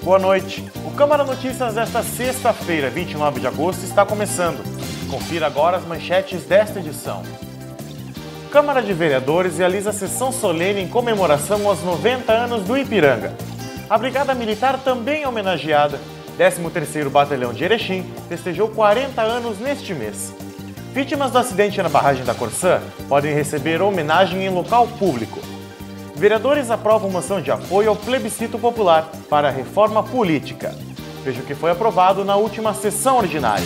Boa noite. O Câmara Notícias desta sexta-feira, 29 de agosto, está começando. Confira agora as manchetes desta edição. Câmara de Vereadores realiza sessão solene em comemoração aos 90 anos do Ipiranga. A Brigada Militar também é homenageada. 13º Batalhão de Erechim festejou 40 anos neste mês. Vítimas do acidente na barragem da Corsã podem receber homenagem em local público. Vereadores aprovam moção de apoio ao plebiscito popular para a reforma política. Veja o que foi aprovado na última sessão ordinária.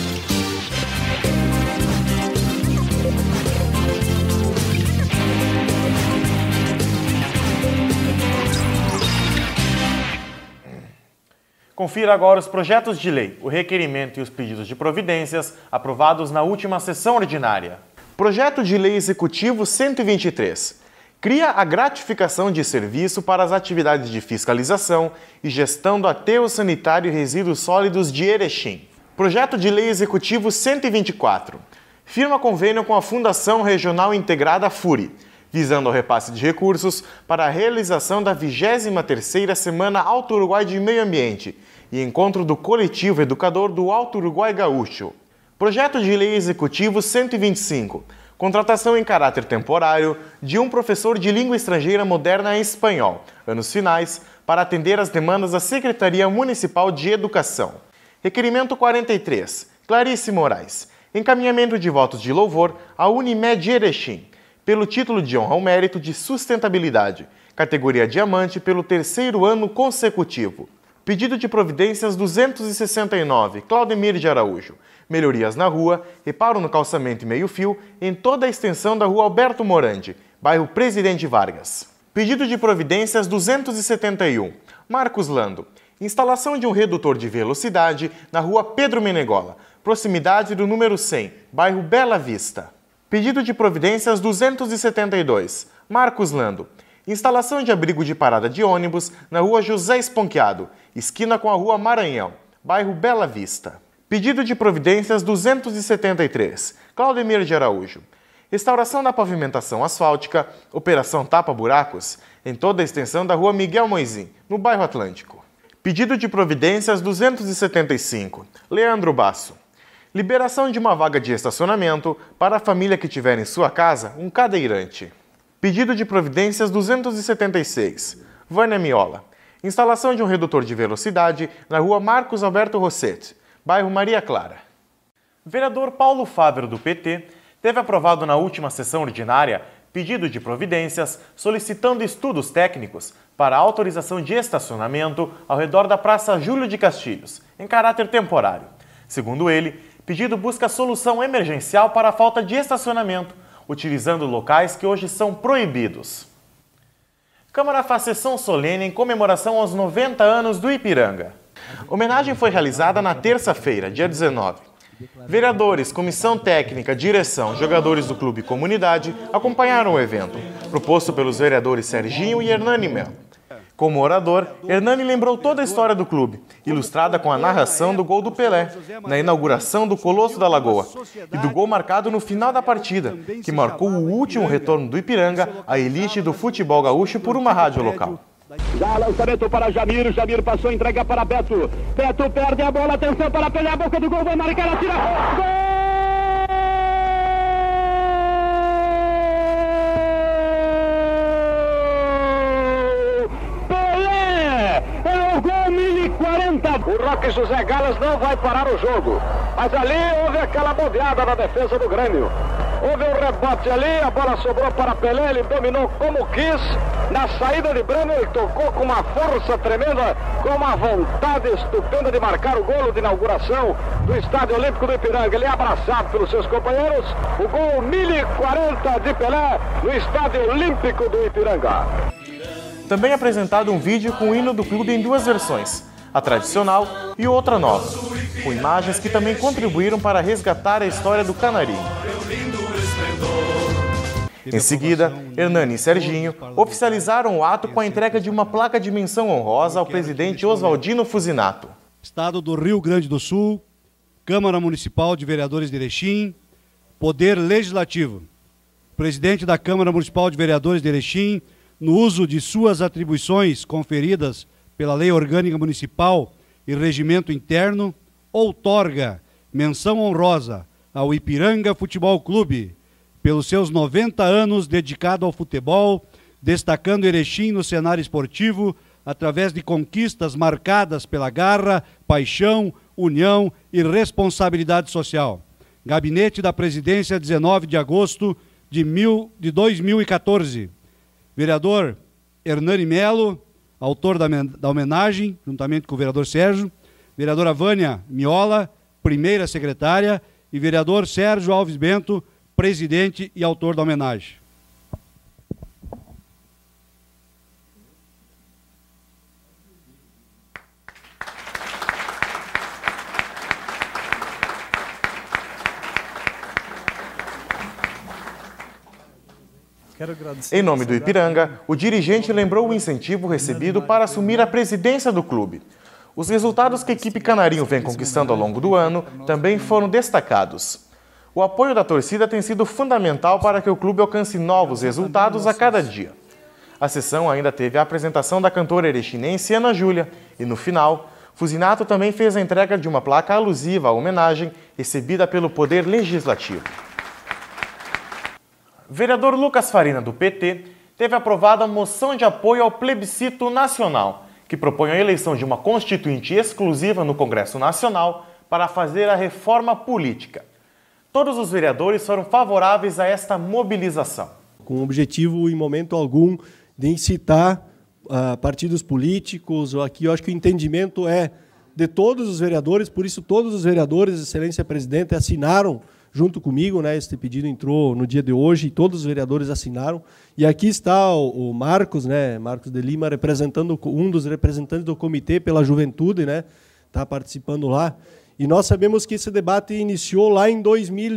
Confira agora os projetos de lei, o requerimento e os pedidos de providências aprovados na última sessão ordinária. Projeto de Lei Executivo 123. Cria a gratificação de serviço para as atividades de fiscalização e gestão do aterro sanitário e resíduos sólidos de Erechim. Projeto de Lei Executivo 124. Firma convênio com a Fundação Regional Integrada FURI, visando o repasse de recursos para a realização da 23ª Semana Alto Uruguai de Meio Ambiente e encontro do Coletivo Educador do Alto Uruguai Gaúcho. Projeto de Lei Executivo 125. Contratação em caráter temporário de um professor de língua estrangeira moderna em espanhol, anos finais, para atender às demandas da Secretaria Municipal de Educação. Requerimento 43. Clarice Moraes. Encaminhamento de votos de louvor à Unimed Erechim, pelo título de honra ao mérito de sustentabilidade, categoria diamante pelo 3º ano consecutivo. Pedido de providências 269, Claudemir de Araújo. Melhorias na rua, reparo no calçamento e meio-fio em toda a extensão da rua Alberto Morandi, bairro Presidente Vargas. Pedido de providências 271, Marcos Lando. Instalação de um redutor de velocidade na rua Pedro Menegola, proximidade do número 100, bairro Bela Vista. Pedido de providências 272, Marcos Lando. Instalação de abrigo de parada de ônibus na rua José Esponquiado, esquina com a rua Maranhão, bairro Bela Vista. Pedido de providências 273, Claudemir de Araújo. Restauração da pavimentação asfáltica, operação tapa-buracos, em toda a extensão da rua Miguel Moisim, no bairro Atlântico. Pedido de providências 275, Leandro Basso. Liberação de uma vaga de estacionamento para a família que tiver em sua casa um cadeirante. Pedido de providências 276, Vânia Miola. Instalação de um redutor de velocidade na rua Marcos Alberto Rossetti, bairro Maria Clara. Vereador Paulo Fávero, do PT, teve aprovado na última sessão ordinária pedido de providências solicitando estudos técnicos para a autorização de estacionamento ao redor da Praça Júlio de Castilhos, em caráter temporário. Segundo ele, pedido busca solução emergencial para a falta de estacionamento, utilizando locais que hoje são proibidos. Câmara faz sessão solene em comemoração aos 90 anos do Ipiranga. Homenagem foi realizada na terça-feira, dia 19. Vereadores, comissão técnica, direção, jogadores do clube e comunidade acompanharam o evento, proposto pelos vereadores Serginho e Hernani Melo. Como orador, Hernani lembrou toda a história do clube, ilustrada com a narração do gol do Pelé, na inauguração do Colosso da Lagoa, e do gol marcado no final da partida, que marcou o último retorno do Ipiranga à elite do futebol gaúcho por uma rádio local. Dá lançamento para Jamiro, Jamiro passou, entrega para Beto. Beto perde a bola, atenção para pegar a boca do gol, vai marcar, atira. Gol! Pelé! É o gol 1040. O Roque José Galas não vai parar o jogo. Mas ali houve aquela bobeada na defesa do Grêmio. Houve um rebote ali, a bola sobrou para Pelé, ele dominou como quis. Na saída de Breno, ele tocou com uma força tremenda, com uma vontade estupenda de marcar o golo de inauguração do Estádio Olímpico do Ipiranga. Ele é abraçado pelos seus companheiros. O gol 1040 de Pelé no Estádio Olímpico do Ipiranga. Também apresentado um vídeo com o hino do clube em duas versões, a tradicional e outra nova, com imagens que também contribuíram para resgatar a história do Canarinho. Em seguida, Hernani e Serginho oficializaram o ato com a entrega de uma placa de menção honrosa ao presidente Oswaldino Fusinato. Estado do Rio Grande do Sul, Câmara Municipal de Vereadores de Erechim, Poder Legislativo. Presidente da Câmara Municipal de Vereadores de Erechim, no uso de suas atribuições conferidas pela Lei Orgânica Municipal e Regimento Interno, outorga menção honrosa ao Ipiranga Futebol Clube, pelos seus 90 anos dedicado ao futebol, destacando Erechim no cenário esportivo, através de conquistas marcadas pela garra, paixão, união e responsabilidade social. Gabinete da Presidência, 19 de agosto de 2014. Vereador Hernani Melo, autor da homenagem, juntamente com o vereador Sérgio, vereadora Vânia Miola, primeira secretária, e vereador Sérgio Alves Bento, presidente e autor da homenagem. Em nome do Ipiranga, o dirigente lembrou o incentivo recebido para assumir a presidência do clube. Os resultados que a equipe Canarinho vem conquistando ao longo do ano também foram destacados. O apoio da torcida tem sido fundamental para que o clube alcance novos resultados a cada dia. A sessão ainda teve a apresentação da cantora erechinense Ana Júlia e, no final, Fusinato também fez a entrega de uma placa alusiva à homenagem recebida pelo Poder Legislativo. Vereador Lucas Farina, do PT, teve aprovada a moção de apoio ao plebiscito nacional, que propõe a eleição de uma constituinte exclusiva no Congresso Nacional para fazer a reforma política. Todos os vereadores foram favoráveis a esta mobilização. Com o objetivo, em momento algum, de incitar partidos políticos, aqui eu acho que o entendimento é de todos os vereadores, por isso todos os vereadores, Excelência Presidente, assinaram junto comigo, né? Este pedido entrou no dia de hoje e todos os vereadores assinaram. E aqui está o Marcos, né? Marcos de Lima, representando um dos representantes do Comitê pela Juventude, né? Está participando lá. E nós sabemos que esse debate iniciou lá em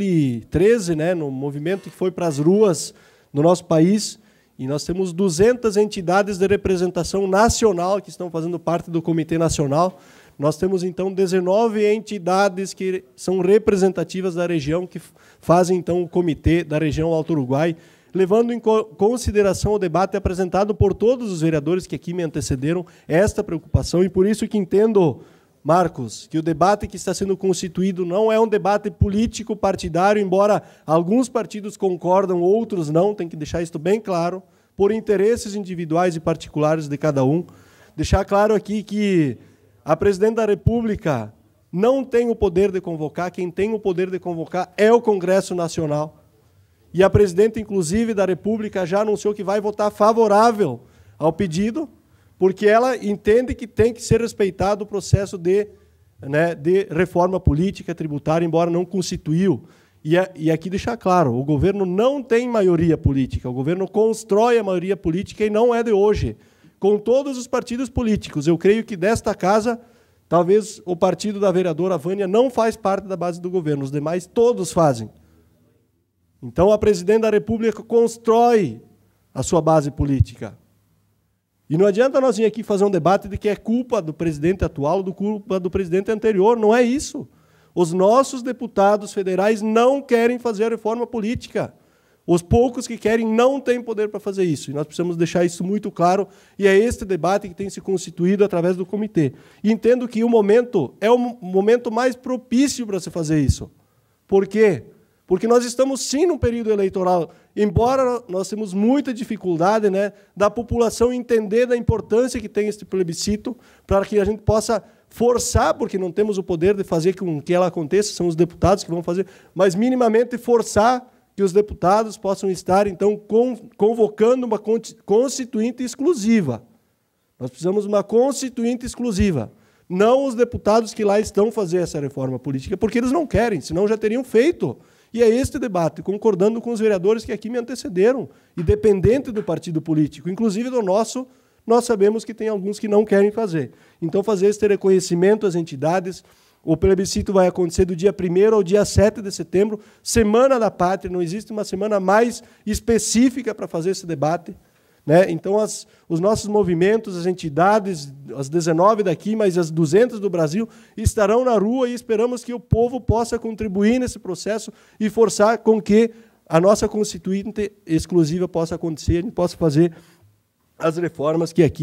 2013, né? No movimento que foi para as ruas no nosso país. E nós temos 200 entidades de representação nacional que estão fazendo parte do Comitê Nacional. Nós temos, então, 19 entidades que são representativas da região, que fazem, então, o Comitê da região Alto Uruguai, levando em consideração o debate apresentado por todos os vereadores que aqui me antecederam, esta preocupação, e por isso que entendo, Marcos, que o debate que está sendo constituído não é um debate político partidário, embora alguns partidos concordam, outros não, tem que deixar isso bem claro, por interesses individuais e particulares de cada um. Deixar claro aqui que a Presidente da República não tem o poder de convocar, quem tem o poder de convocar é o Congresso Nacional. E a Presidente, inclusive, da República já anunciou que vai votar favorável ao pedido, porque ela entende que tem que ser respeitado o processo de reforma política tributária, embora não constituiu. E aqui deixar claro, o governo não tem maioria política, o governo constrói a maioria política e não é de hoje. Com todos os partidos políticos. Eu creio que desta casa, talvez o partido da vereadora Vânia não faz parte da base do governo, os demais todos fazem. Então, a Presidente da República constrói a sua base política. E não adianta nós vir aqui fazer um debate de que é culpa do presidente atual ou culpa do presidente anterior, não é isso. Os nossos deputados federais não querem fazer a reforma política. Os poucos que querem não têm poder para fazer isso. E nós precisamos deixar isso muito claro. E é este debate que tem se constituído através do comitê. E entendo que o momento é o momento mais propício para se fazer isso. Por quê? Porque nós estamos, sim, num período eleitoral. Embora nós temos muita dificuldade, né, da população entender da importância que tem este plebiscito, para que a gente possa forçar, porque não temos o poder de fazer com que ela aconteça, são os deputados que vão fazer, mas minimamente forçar que os deputados possam estar, então, convocando uma constituinte exclusiva. Nós precisamos de uma constituinte exclusiva. Não os deputados que lá estão fazer essa reforma política, porque eles não querem, senão já teriam feito. E é este debate, concordando com os vereadores que aqui me antecederam, independente do partido político, inclusive do nosso, nós sabemos que tem alguns que não querem fazer. Então, fazer este reconhecimento às entidades. O plebiscito vai acontecer do dia 1º ao dia 7 de setembro, Semana da Pátria, não existe uma semana mais específica para fazer esse debate. Né? Então, os nossos movimentos, as entidades, as 19 daqui, mas as 200 do Brasil, estarão na rua e esperamos que o povo possa contribuir nesse processo e forçar com que a nossa constituinte exclusiva possa acontecer e possa fazer as reformas que aqui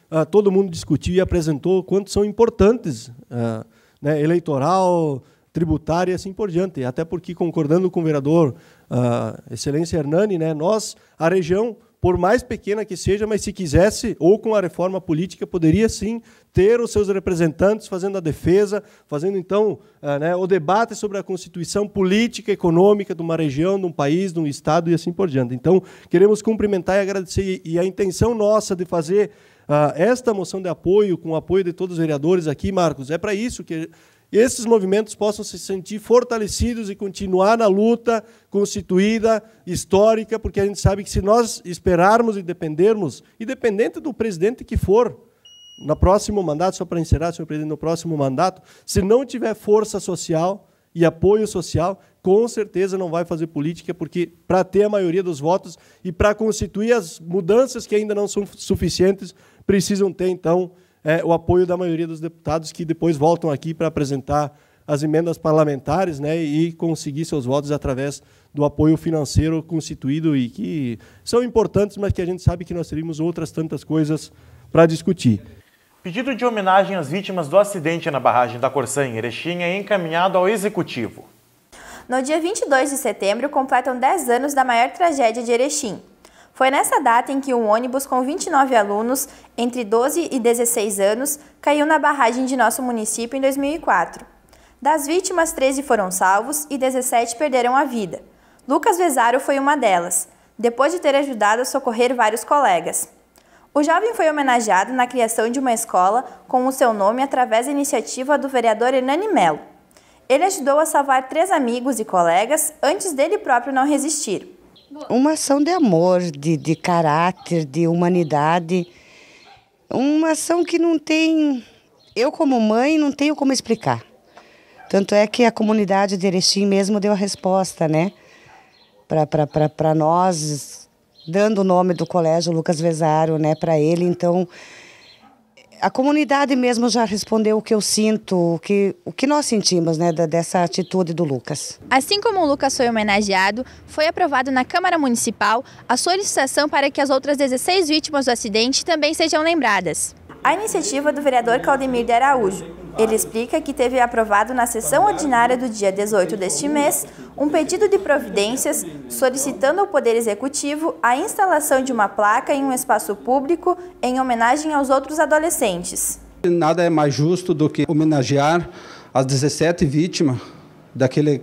todo mundo discutiu e apresentou quanto são importantes, né, eleitoral, tributária e assim por diante. Até porque, concordando com o vereador Excelência Hernani, né, nós, a região, por mais pequena que seja, mas se quisesse, ou com a reforma política, poderia sim ter os seus representantes fazendo a defesa, fazendo então né, o debate sobre a constituição política, econômica de uma região, de um país, de um estado e assim por diante. Então, queremos cumprimentar e agradecer, e a intenção nossa de fazer esta moção de apoio, com o apoio de todos os vereadores aqui, Marcos, é para isso que esses movimentos possam se sentir fortalecidos e continuar na luta constituída, histórica, porque a gente sabe que se nós esperarmos e dependermos, independente do presidente que for, no próximo mandato, só para encerrar, senhor presidente, no próximo mandato, se não tiver força social e apoio social, com certeza não vai fazer política, porque para ter a maioria dos votos e para constituir as mudanças que ainda não são suficientes, precisam ter, então, o apoio da maioria dos deputados que depois voltam aqui para apresentar as emendas parlamentares, né, e conseguir seus votos através do apoio financeiro constituído e que são importantes, mas que a gente sabe que nós teríamos outras tantas coisas para discutir. Pedido de homenagem às vítimas do acidente na barragem da Corsã, em Erechim, é encaminhado ao Executivo. No dia 22 de setembro, completam 10 anos da maior tragédia de Erechim. Foi nessa data em que um ônibus com 29 alunos, entre 12 e 16 anos, caiu na barragem de nosso município em 2004. Das vítimas, 13 foram salvos e 17 perderam a vida. Lucas Vezaro foi uma delas, depois de ter ajudado a socorrer vários colegas. O jovem foi homenageado na criação de uma escola com o seu nome através da iniciativa do vereador Hernani Melo. Ele ajudou a salvar 3 amigos e colegas antes dele próprio não resistir. Uma ação de amor, de caráter, de humanidade. Uma ação que não tem... Eu, como mãe, não tenho como explicar. Tanto é que a comunidade de Erechim mesmo deu a resposta, né? Para nós, dando o nome do colégio Lucas Vezaro, né, para ele. Então, a comunidade mesmo já respondeu o que eu sinto, o que nós sentimos, né, dessa atitude do Lucas. Assim como o Lucas foi homenageado, foi aprovado na Câmara Municipal a solicitação para que as outras 16 vítimas do acidente também sejam lembradas. A iniciativa do vereador Claudemir de Araújo. Ele explica que teve aprovado na sessão ordinária do dia 18 deste mês um pedido de providências solicitando ao Poder Executivo a instalação de uma placa em um espaço público em homenagem aos outros adolescentes. Nada é mais justo do que homenagear as 17 vítimas daquele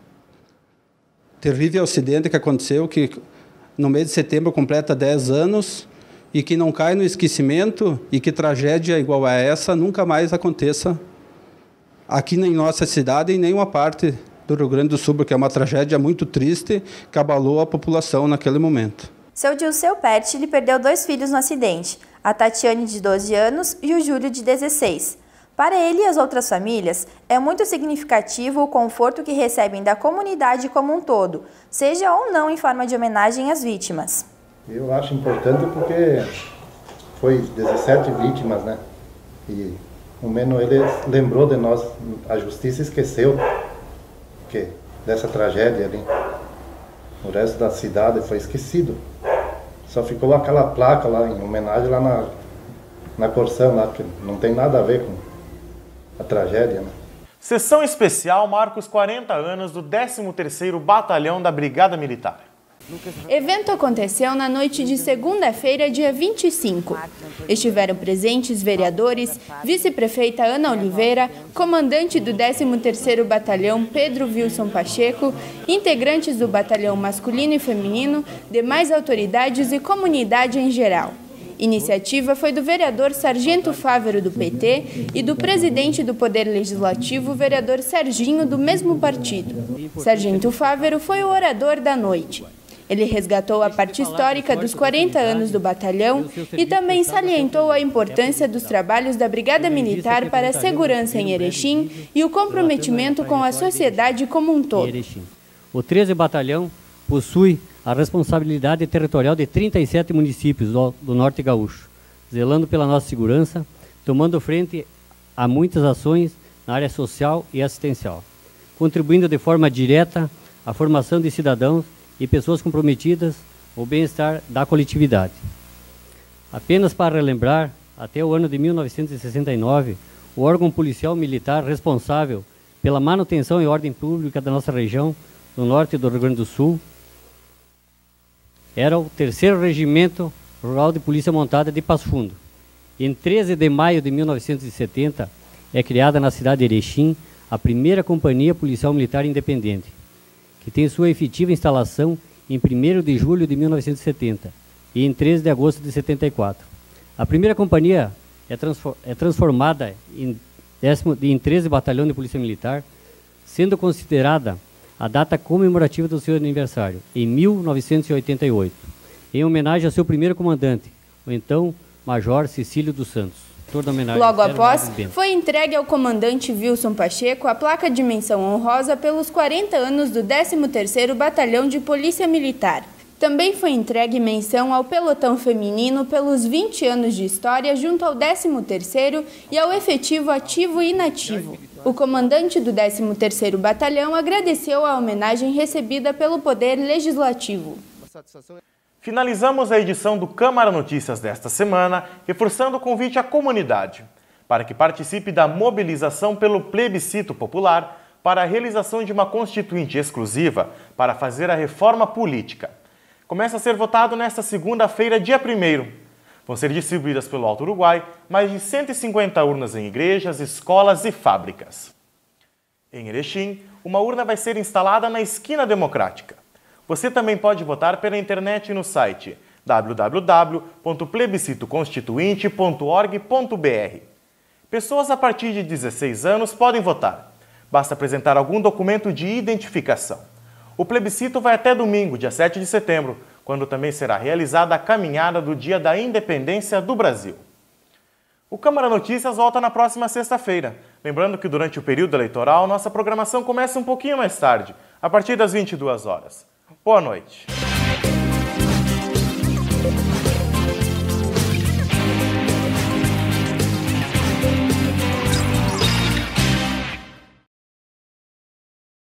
terrível acidente que aconteceu, que no mês de setembro completa 10 anos, e que não cai no esquecimento e que tragédia igual a essa nunca mais aconteça aqui em nossa cidade e em nenhuma parte do Rio Grande do Sul, porque é uma tragédia muito triste que abalou a população naquele momento. Seu Dilceu Perti perdeu 2 filhos no acidente, a Tatiane, de 12 anos, e o Júlio, de 16. Para ele e as outras famílias, é muito significativo o conforto que recebem da comunidade como um todo, seja ou não em forma de homenagem às vítimas. Eu acho importante porque foi 17 vítimas, né? E o menos ele lembrou de nós, a justiça esqueceu que dessa tragédia ali. O resto da cidade foi esquecido. Só ficou aquela placa lá em homenagem lá na Corsã, lá, que não tem nada a ver com a tragédia, né? Sessão especial marca os 40 anos do 13º Batalhão da Brigada Militar. Evento aconteceu na noite de segunda-feira, dia 25. Estiveram presentes vereadores, vice-prefeita Ana Oliveira, comandante do 13º Batalhão Pedro Wilson Pacheco, integrantes do Batalhão Masculino e Feminino, demais autoridades e comunidade em geral. Iniciativa foi do vereador Sargento Fávero, do PT, e do presidente do Poder Legislativo, vereador Serginho, do mesmo partido. Sargento Fávero foi o orador da noite. Ele resgatou a parte histórica dos 40 anos do batalhão e também salientou a importância dos trabalhos da Brigada Militar para a segurança em Erechim e o comprometimento com a sociedade como um todo. O 13º Batalhão possui a responsabilidade territorial de 37 municípios do Norte Gaúcho, zelando pela nossa segurança, tomando frente a muitas ações na área social e assistencial, contribuindo de forma direta à formação de cidadãos e pessoas comprometidas ao bem-estar da coletividade. Apenas para relembrar até o ano de 1969, o órgão policial militar responsável pela manutenção e ordem pública da nossa região, do norte do Rio Grande do Sul, era o 3º Regimento Rural de Polícia Montada de Passo Fundo. Em 13 de maio de 1970, é criada na cidade de Erechim a primeira Companhia Policial Militar Independente, que tem sua efetiva instalação em 1º de julho de 1970 e em 13 de agosto de 74. A primeira companhia é transformada em 13 Batalhão de Polícia Militar, sendo considerada a data comemorativa do seu aniversário, em 1988, em homenagem ao seu primeiro comandante, o então Major Cecílio dos Santos. Logo após, foi entregue ao comandante Wilson Pacheco a placa de menção honrosa pelos 40 anos do 13º Batalhão de Polícia Militar. Também foi entregue menção ao pelotão feminino pelos 20 anos de história junto ao 13º e ao efetivo ativo e inativo. O comandante do 13º Batalhão agradeceu a homenagem recebida pelo Poder Legislativo. Finalizamos a edição do Câmara Notícias desta semana, reforçando o convite à comunidade para que participe da mobilização pelo plebiscito popular para a realização de uma constituinte exclusiva para fazer a reforma política. Começa a ser votado nesta segunda-feira, dia 1º. Vão ser distribuídas pelo Alto Uruguai mais de 150 urnas em igrejas, escolas e fábricas. Em Erechim, uma urna vai ser instalada na Esquina Democrática. Você também pode votar pela internet no site www.plebiscitoconstituinte.org.br. Pessoas a partir de 16 anos podem votar. Basta apresentar algum documento de identificação. O plebiscito vai até domingo, dia 7 de setembro, quando também será realizada a caminhada do Dia da Independência do Brasil. O Câmara Notícias volta na próxima sexta-feira. Lembrando que durante o período eleitoral, nossa programação começa um pouquinho mais tarde, a partir das 22 horas. Boa noite.